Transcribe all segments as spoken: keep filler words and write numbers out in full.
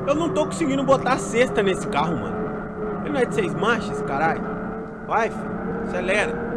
Eu não tô conseguindo botar cesta nesse carro, mano. Ele não é de seis marchas, caralho. Vai, filho. Acelera.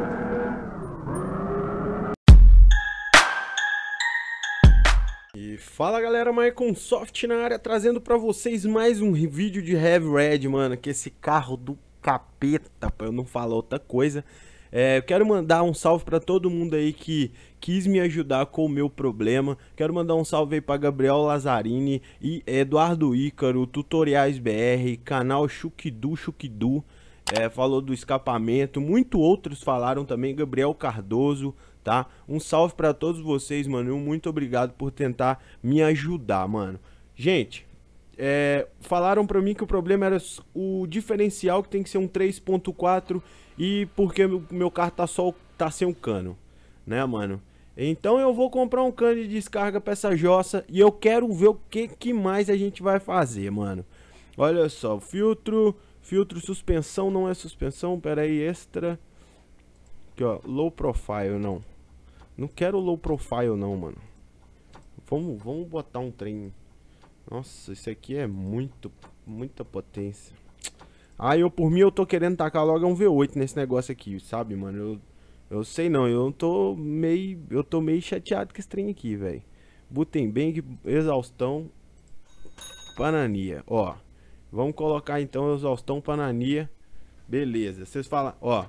E fala, galera, Microsoft na área, trazendo pra vocês mais um vídeo de Heavy Red, mano. Que esse carro do capeta, pra eu não falar outra coisa. É, eu quero mandar um salve pra todo mundo aí que quis me ajudar com o meu problema. Quero mandar um salve aí pra Gabriel Lazzarini e Eduardo Ícaro, Tutoriais B R, canal Chukidu Chukidu, é, falou do escapamento. Muito outros falaram também, Gabriel Cardoso, tá? Um salve pra todos vocês, mano. Muito obrigado por tentar me ajudar, mano. Gente, é, falaram pra mim que o problema era o diferencial, que tem que ser um três ponto quatro. E porque o meu carro tá só tá sem um cano, né, mano? Então eu vou comprar um cano de descarga pra essa jossa e eu quero ver o que, que mais a gente vai fazer, mano. Olha só, filtro, filtro, suspensão, não é suspensão, pera aí, extra. Aqui, ó, low profile, não. Não quero low profile não, mano. Vamos, vamos botar um trem. Nossa, isso aqui é muito, muita potência. Ah, eu por mim eu tô querendo tacar logo um V oito nesse negócio aqui, sabe, mano? Eu, eu sei não, eu tô meio, eu tô meio chateado com esse trem aqui, velho. Butenbang, exaustão, panania, ó. Vamos colocar então exaustão, panania. Beleza, vocês falam, ó.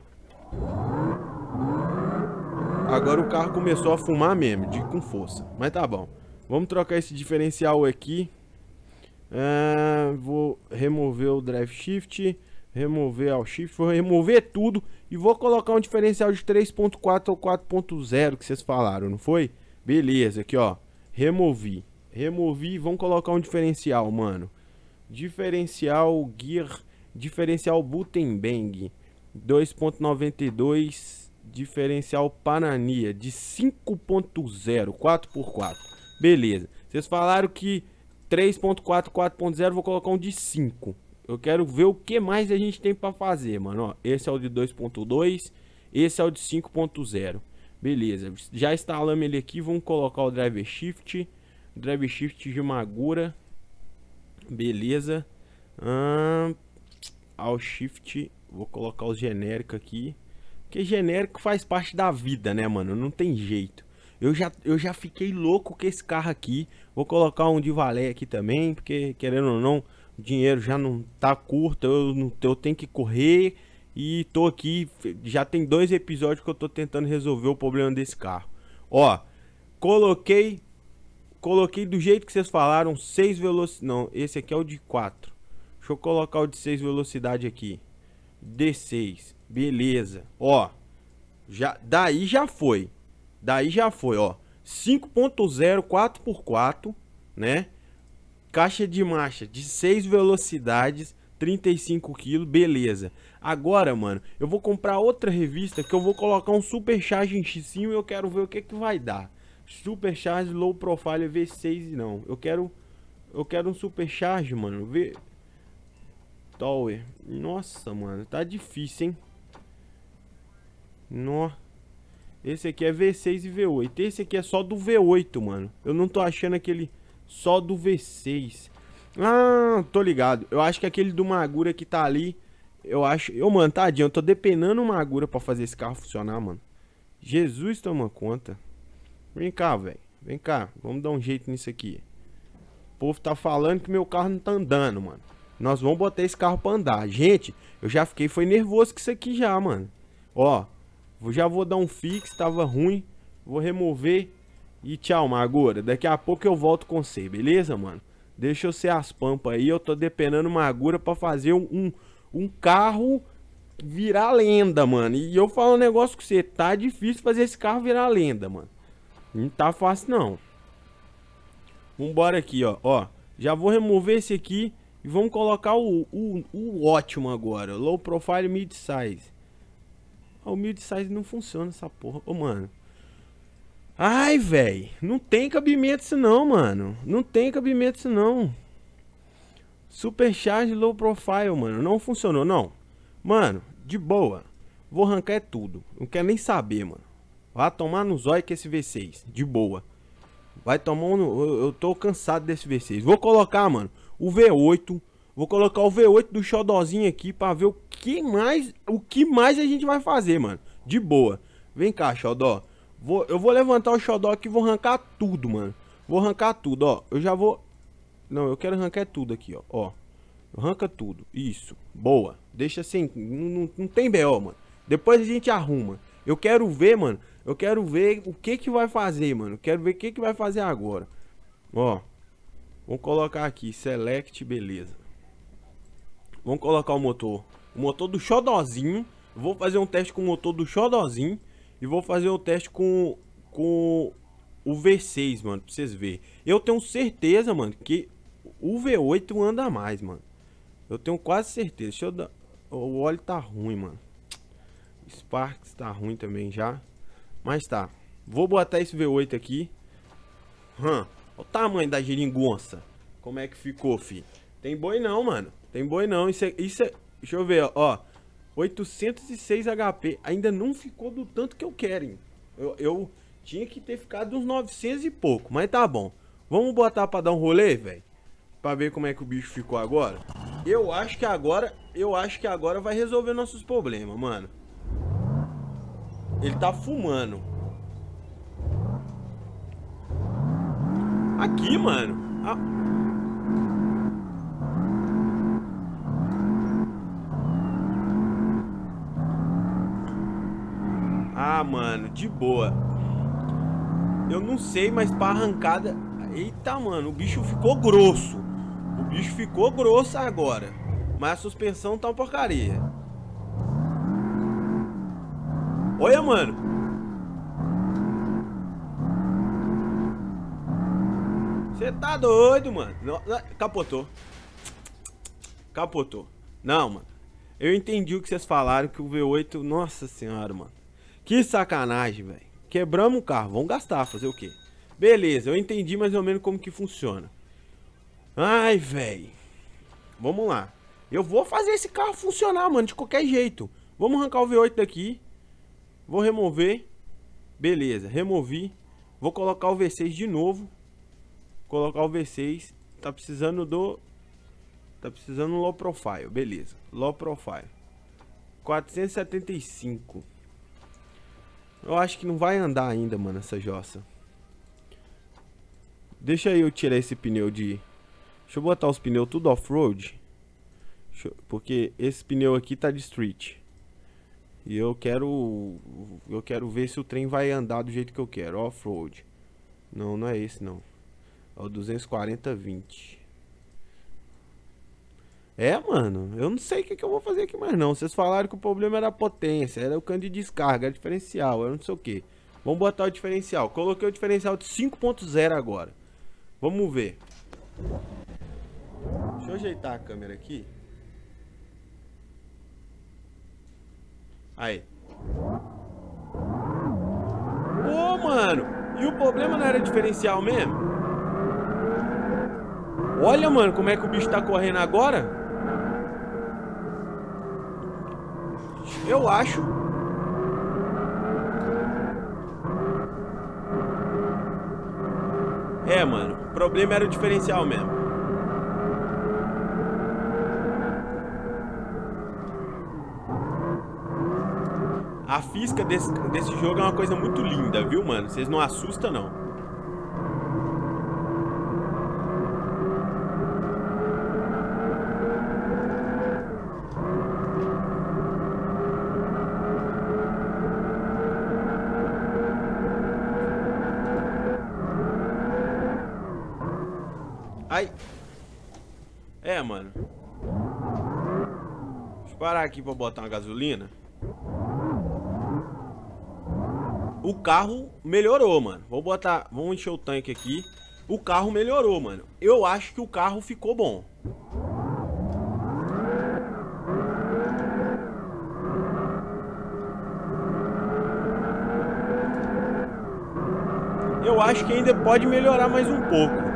Agora o carro começou a fumar mesmo, de com força, mas tá bom. Vamos trocar esse diferencial aqui. Uh, vou remover o drive shift, remover o shift, vou remover tudo e vou colocar um diferencial de três ponto quatro ou quatro ponto zero que vocês falaram, não foi? Beleza, aqui ó, removi, removi, vamos colocar um diferencial, mano. Diferencial gear, diferencial Butenbang dois ponto noventa e dois, diferencial Panania de cinco ponto zero, quatro por quatro. Beleza, vocês falaram que três ponto quatro, quatro ponto zero, vou colocar um de cinco. Eu quero ver o que mais a gente tem pra fazer, mano. Ó, esse é o de dois ponto dois, esse é o de cinco ponto zero. Beleza, já instalamos ele aqui, vamos colocar o driver shift. Driver shift de Magura. Beleza. Ah, ao shift, vou colocar o genérico aqui. Porque genérico faz parte da vida, né, mano? Não tem jeito. Eu já, eu já fiquei louco com esse carro aqui. Vou colocar um de valé aqui também, porque querendo ou não, o dinheiro já não tá curto. Eu, não, eu tenho que correr. E tô aqui, já tem dois episódios que eu tô tentando resolver o problema desse carro. Ó, coloquei, coloquei do jeito que vocês falaram, seis velocidades. Não, esse aqui é o de quatro. Deixa eu colocar o de seis velocidade aqui. D seis, beleza. Ó, já, daí já foi. Daí já foi, ó, cinco ponto zero, quatro por quatro, né? Caixa de marcha de seis velocidades, trinta e cinco quilos, beleza. Agora, mano, eu vou comprar outra revista que eu vou colocar um Supercharge em X cinco e eu quero ver o que que vai dar. Supercharge Low Profile V seis não. Eu quero eu quero um Supercharge, mano, V Tower. Nossa, mano, tá difícil, hein? Nossa. Esse aqui é V seis e V oito. Esse aqui é só do V oito, mano. Eu não tô achando aquele só do V seis. Ah, tô ligado. Eu acho que aquele do Magura que tá ali. Eu acho. Eu, mano, tadinho. Eu tô depenando o Magura pra fazer esse carro funcionar, mano. Jesus, toma conta. Vem cá, velho. Vem cá. Vamos dar um jeito nisso aqui. O povo tá falando que meu carro não tá andando, mano. Nós vamos botar esse carro pra andar. Gente, eu já fiquei. Foi nervoso com isso aqui já, mano. Ó. Já vou dar um fix, tava ruim. Vou remover. E tchau, Magura. Daqui a pouco eu volto com você, beleza, mano? Deixa eu ser as pampas aí. Eu tô dependendo Magura pra fazer um, um, um carro virar lenda, mano. E eu falo um negócio com você. Tá difícil fazer esse carro virar lenda, mano. Não tá fácil, não. Vambora aqui, ó. Ó, já vou remover esse aqui. E vamos colocar o, o, o ótimo agora. Low Profile Mid Size. O mid size não funciona essa porra. Ô, mano. Ai, velho. Não tem cabimento isso não, mano. Não tem cabimento isso não. Supercharge low profile, mano. Não funcionou, não. Mano, de boa. Vou arrancar é tudo. Não quero nem saber, mano. Vai tomar no zóio que esse V seis. De boa. Vai tomar no... Eu, eu tô cansado desse V seis. Vou colocar, mano, o V oito. Vou colocar o V oito do Xodózinho aqui pra ver o que mais, o que mais a gente vai fazer, mano. De boa. Vem cá, Xodó. Vou, eu vou levantar o Xodó aqui e vou arrancar tudo, mano. Vou arrancar tudo, ó. Eu já vou... Não, eu quero arrancar tudo aqui, ó. Ó. Arranca tudo. Isso. Boa. Deixa assim. Não, não, não tem B O, mano. Depois a gente arruma. Eu quero ver, mano. Eu quero ver o que que vai fazer, mano. Quero ver o que que vai fazer agora. Ó. Vamos colocar aqui. Select, beleza. Vamos colocar o motor. O motor do Xodózinho. Vou fazer um teste com o motor do Xodózinho. E vou fazer o teste com, com o V seis, mano. Pra vocês verem. Eu tenho certeza, mano, que o V oito anda mais, mano. Eu tenho quase certeza. Deixa eu dar... O óleo tá ruim, mano. Sparks tá ruim também já. Mas tá. Vou botar esse V oito aqui. Hum. Olha o tamanho da geringonça. Como é que ficou, fi? Tem boi não, mano. Tem boi não. Isso é... Isso é... Deixa eu ver, ó. oitocentos e seis H P. Ainda não ficou do tanto que eu quero, hein? Eu, eu tinha que ter ficado uns novecentos e pouco. Mas tá bom. Vamos botar pra dar um rolê, velho. Pra ver como é que o bicho ficou agora. Eu acho que agora... Eu acho que agora vai resolver nossos problemas, mano. Ele tá fumando. Aqui, mano. Ah. Ah, mano, de boa. Eu não sei, mas pra arrancada... Eita, mano, o bicho ficou grosso. O bicho ficou grosso agora. Mas a suspensão tá uma porcaria. Olha, mano. Você tá doido, mano. Não, não, capotou. Capotou. Não, mano. Eu entendi o que vocês falaram, que o V oito... Nossa senhora, mano. Que sacanagem, velho. Quebramos o carro. Vamos gastar, fazer o quê? Beleza, eu entendi mais ou menos como que funciona. Ai, velho. Vamos lá. Eu vou fazer esse carro funcionar, mano, de qualquer jeito. Vamos arrancar o V oito daqui. Vou remover. Beleza, removi. Vou colocar o V seis de novo. Colocar o V seis. Tá precisando do... Tá precisando do low profile. Beleza, low profile. quatrocentos e setenta e cinco. Eu acho que não vai andar ainda, mano, essa jossa. Deixa eu tirar esse pneu de... Deixa eu botar os pneus tudo off-road. Eu... Porque esse pneu aqui tá de street. E eu quero... Eu quero ver se o trem vai andar do jeito que eu quero. Off-road. Não, não é esse não. É o duzentos e quarenta vinte. É, mano. Eu não sei o que, que eu vou fazer aqui mais não. Vocês falaram que o problema era a potência. Era o cano de descarga. Era diferencial. Eu não sei o que. Vamos botar o diferencial. Coloquei o diferencial de cinco ponto zero agora. Vamos ver. Deixa eu ajeitar a câmera aqui. Aí. Ô, mano. E o problema não era diferencial mesmo? Olha, mano, como é que o bicho tá correndo agora. Eu acho. É, mano. O problema era o diferencial mesmo. A física desse, desse jogo é uma coisa muito linda, viu, mano? Vocês não assustam, não. Ai. É, mano. Deixa eu parar aqui pra botar uma gasolina. O carro melhorou, mano. Vou botar... Vamos encher o tanque aqui. O carro melhorou, mano. Eu acho que o carro ficou bom. Eu acho que ainda pode melhorar mais um pouco.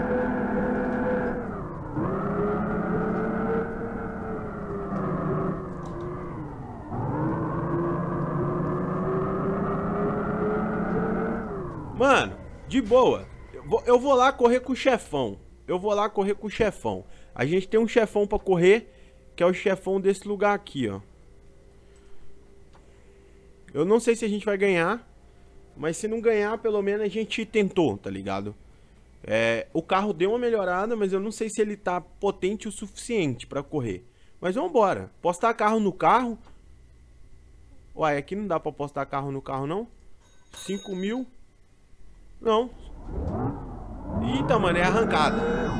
Mano, de boa. Eu vou, eu vou lá correr com o chefão. eu vou lá correr com o chefão. A gente tem um chefão pra correr, que é o chefão desse lugar aqui, ó. Eu não sei se a gente vai ganhar, mas se não ganhar, pelo menos a gente tentou, tá ligado? É, o carro deu uma melhorada, mas eu não sei se ele tá potente o suficiente pra correr. Mas vambora. Postar carro no carro. Uai, aqui não dá pra postar carro no carro, não? cinco mil. Não. Eita, mano, é arrancada.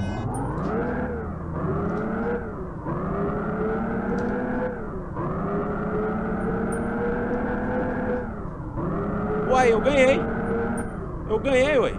Uai, eu ganhei. Eu ganhei, uai.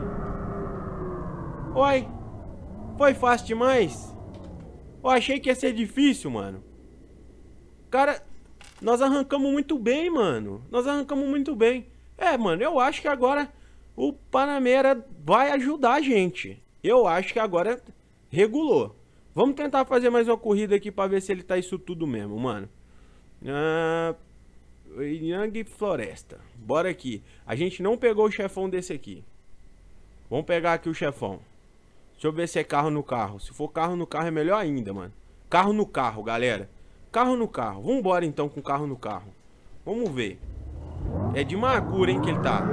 Uai. Foi fácil demais. Eu achei que ia ser difícil, mano. Cara, nós arrancamos muito bem, mano. Nós arrancamos muito bem. É, mano, eu acho que agora o Panamera vai ajudar a gente. Eu acho que agora regulou. Vamos tentar fazer mais uma corrida aqui pra ver se ele tá isso tudo mesmo, mano. Ah, Yang Floresta. Bora aqui. A gente não pegou o chefão desse aqui. Vamos pegar aqui o chefão. Deixa eu ver se é carro no carro. Se for carro no carro é melhor ainda, mano. Carro no carro, galera. Carro no carro. Vambora então com carro no carro. Vamos ver. É de Magura, hein, que ele tá.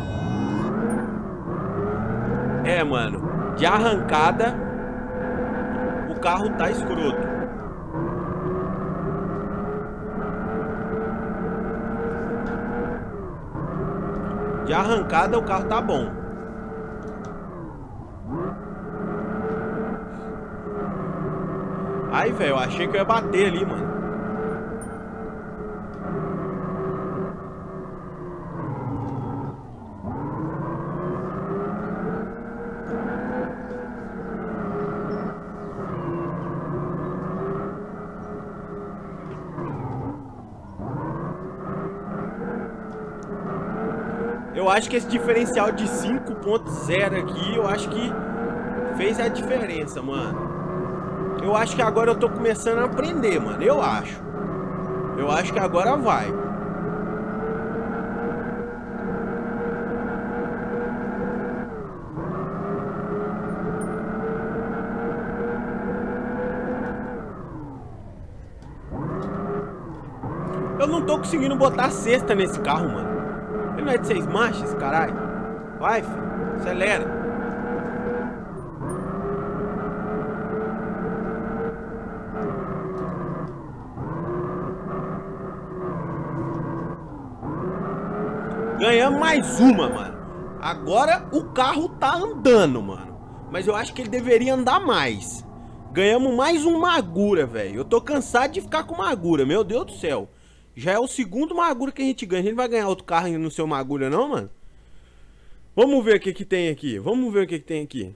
É, mano. De arrancada, o carro tá escroto. De arrancada, o carro tá bom. Ai, velho, eu achei que eu ia bater ali, mano. Eu acho que esse diferencial de cinco ponto zero aqui, eu acho que fez a diferença, mano. Eu acho que agora eu tô começando a aprender, mano. Eu acho. Eu acho que agora vai. Eu não tô conseguindo botar cesta nesse carro, mano. Ele não é de seis marchas, caralho. Vai, filho. Acelera. Ganhamos mais uma, mano. Agora o carro tá andando, mano. Mas eu acho que ele deveria andar mais. Ganhamos mais um Magura, velho. Eu tô cansado de ficar com Magura, meu Deus do céu. Já é o segundo Magura que a gente ganha. A gente vai ganhar outro carro no seu Magura, não, mano? Vamos ver o que que tem aqui. Vamos ver o que que tem aqui.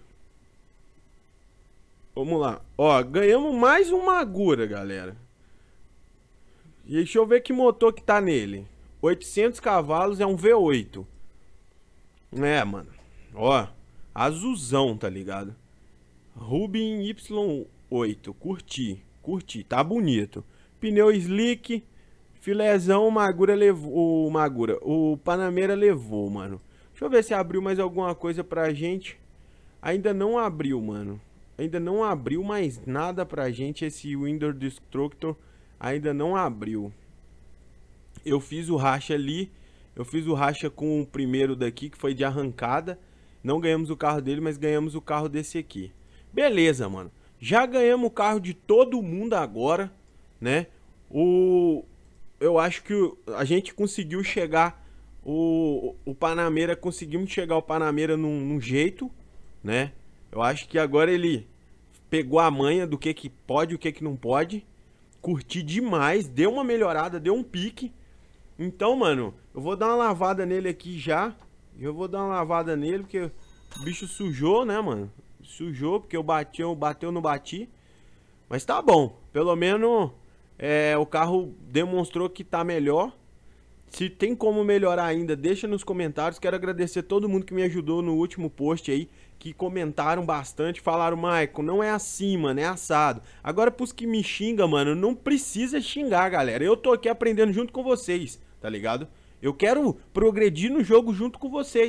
Vamos lá. Ó, ganhamos mais um Magura, galera. E deixa eu ver que motor que tá nele. oitocentos cavalos, é um V oito. É, mano. Ó, azulzão, tá ligado? Rubin Y oito. Curti, curti. Tá bonito. Pneu slick. Filézão, o Magura levou. O Magura. O Panamera levou, mano. Deixa eu ver se abriu mais alguma coisa pra gente. Ainda não abriu, mano. Ainda não abriu mais nada pra gente. Esse Window Destructor ainda não abriu. Eu fiz o racha ali. Eu fiz o racha com o primeiro daqui, que foi de arrancada. Não ganhamos o carro dele, mas ganhamos o carro desse aqui. Beleza, mano. Já ganhamos o carro de todo mundo agora, né? O... Eu acho que a gente conseguiu chegar... O, o Panamera, conseguimos chegar ao Panamera num, num jeito, né? Eu acho que agora ele pegou a manha do que que pode e o que que não pode. Curti demais, deu uma melhorada, deu um pique. Então, mano, eu vou dar uma lavada nele aqui já. Eu vou dar uma lavada nele, porque o bicho sujou, né, mano? Sujou, porque eu bati, eu bateu, não bati. Mas tá bom, pelo menos é, o carro demonstrou que tá melhor. Se tem como melhorar ainda, deixa nos comentários. Quero agradecer todo mundo que me ajudou no último post aí, que comentaram bastante, falaram: Maicon, não é assim, mano, é assado. Agora pros que me xingam, mano, não precisa xingar, galera. Eu tô aqui aprendendo junto com vocês, tá ligado? Eu quero progredir no jogo junto com vocês,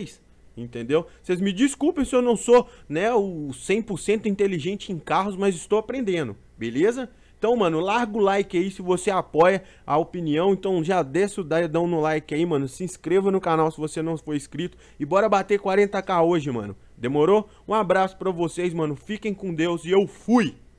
entendeu? Vocês me desculpem se eu não sou, né, o cem por cento inteligente em carros, mas estou aprendendo, beleza? Então, mano, larga o like aí se você apoia a opinião. Então já desce o dedão no like aí, mano. Se inscreva no canal se você não for inscrito. E bora bater quarenta k hoje, mano. Demorou? Um abraço pra vocês, mano. Fiquem com Deus e eu fui!